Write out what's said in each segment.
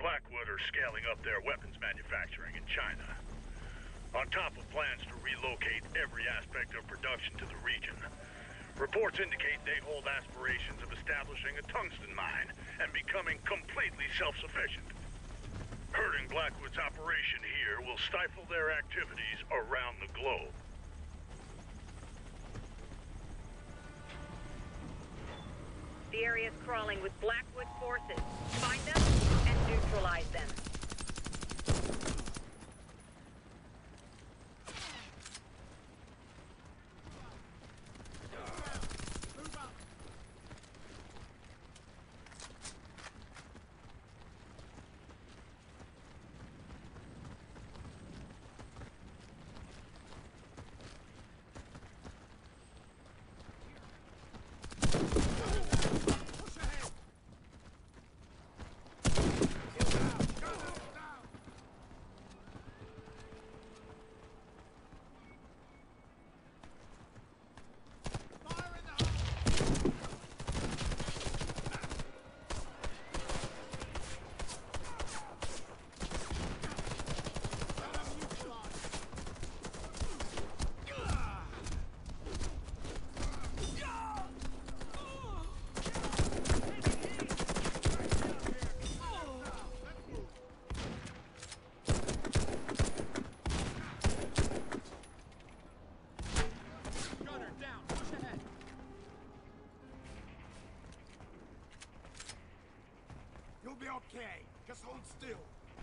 Blackwood are scaling up their weapons manufacturing in China. On top of plans to relocate every aspect of production to the region. Reports indicate they hold aspirations of establishing a tungsten mine and becoming completely self-sufficient. Hurting Blackwood's operation here will stifle their activities around the globe. The area's crawling with Blackwood forces. Find them and neutralize them. You'll be okay. Just hold still.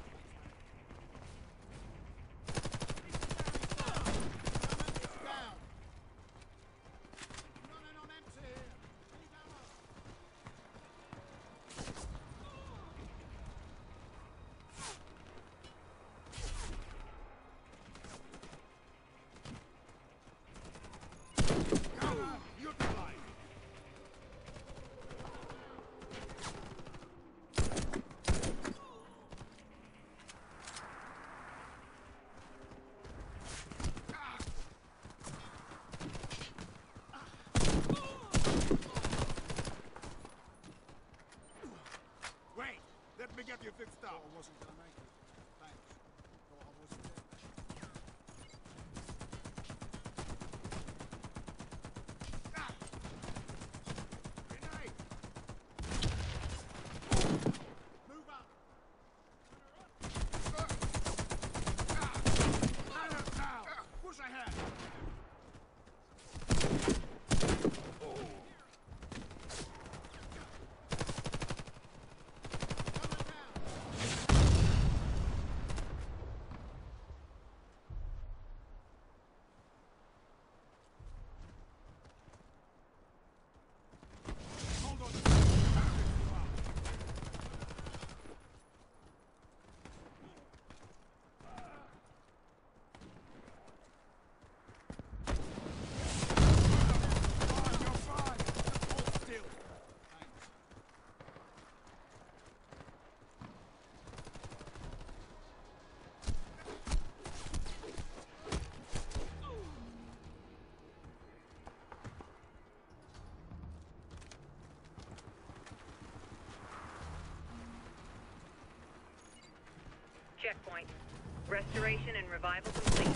Let me get you fixed up. I wasn't gonna make it. Thanks. Thought I wasn't there. Grenade! Move up! Down! Push ahead! Checkpoint. Restoration and revival complete.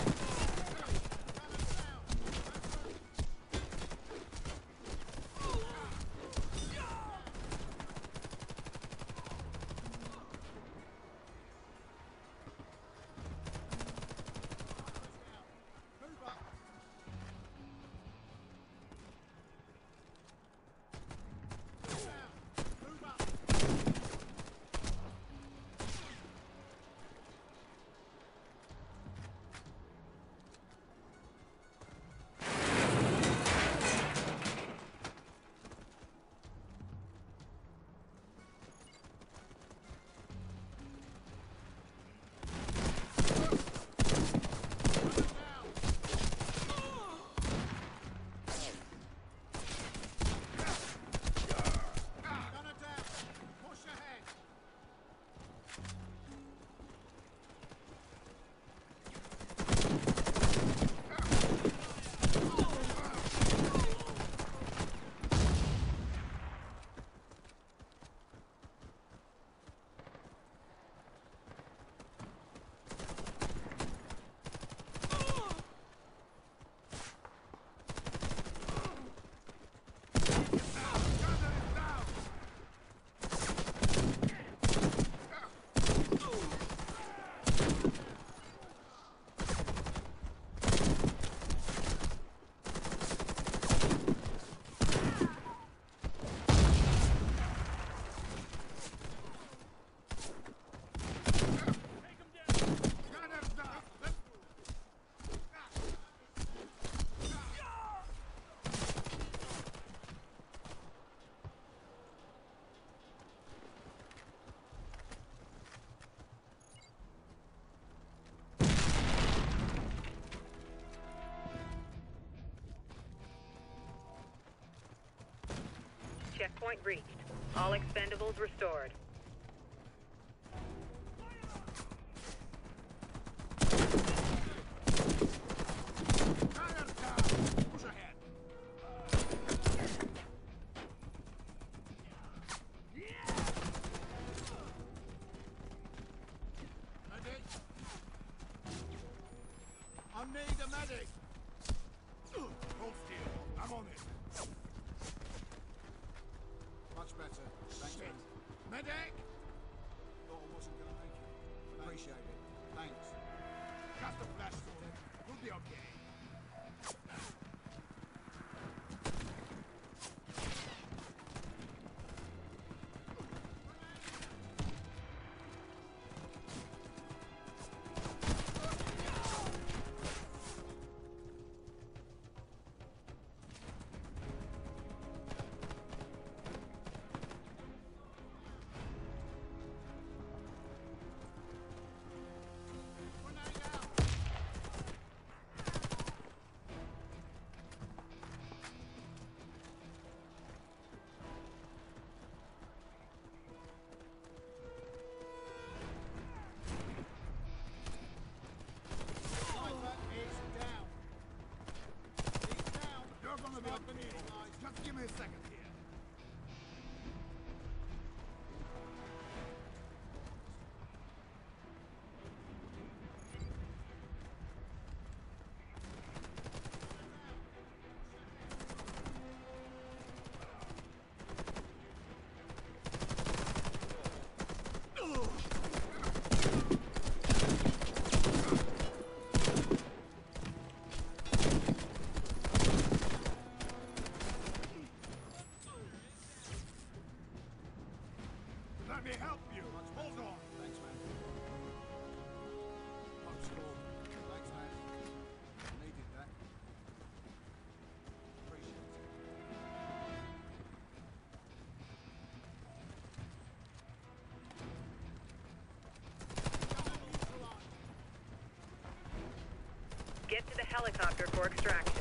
Checkpoint reached. All expendables restored. Tire down! Push ahead! Medic! I need a medic! Hold still. I'm on it. Much better. Thanks, man. Medic! Thought I wasn't gonna make it. Appreciate it. Thanks. Cast a flash sword. You'll be okay. Just give me a second here. Let me help you. Hold on. Thanks, man. I'm slow. Thanks, man. I needed that. Appreciate it. Get to the helicopter for extraction.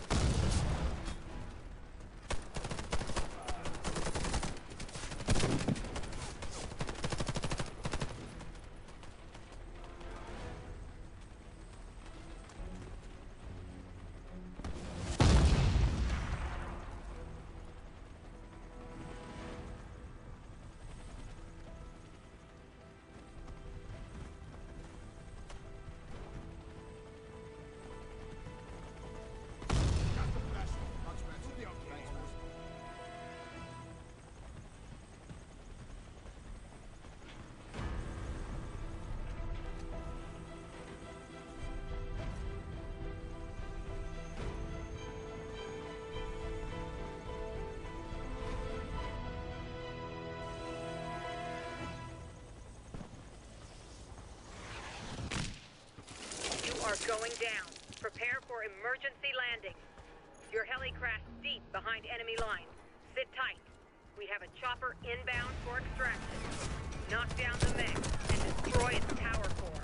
Going down. Prepare for emergency landing. Your heli crashed deep behind enemy lines. Sit tight. We have a chopper inbound for extraction. Knock down the mech and destroy its power core.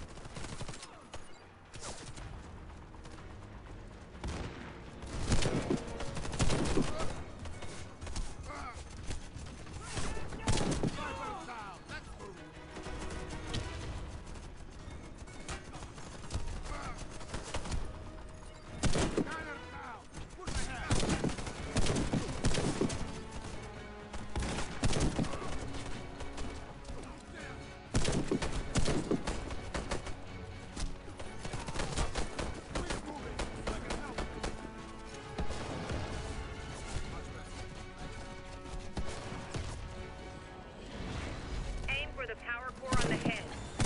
The power core on the head.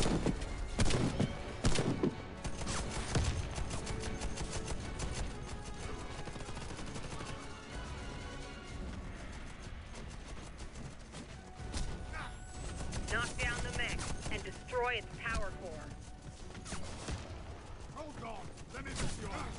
Knock down the mech and destroy its power core. Hold on. Let me just you on.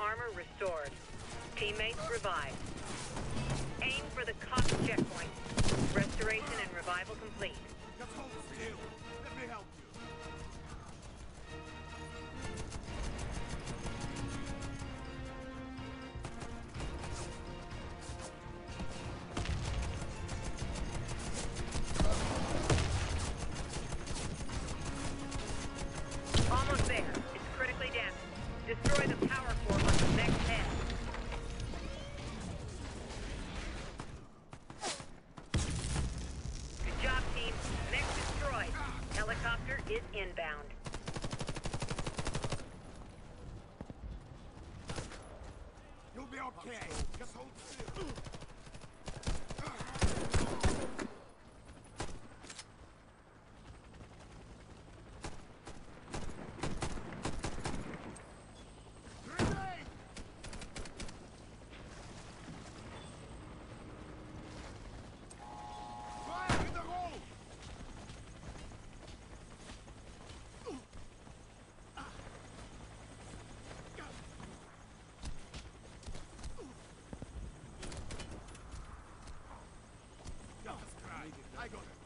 armor restored. Teammates revived. Aim for the Cox checkpoint. Restoration and revival complete. Just hold still. Let me help you. Almost there. It's critically damaged. Destroy the power core on the next head. Good job, team. Next destroyed. Helicopter is inbound. You'll be okay. Just hold still. Grenade! Fire in the hole! I got it.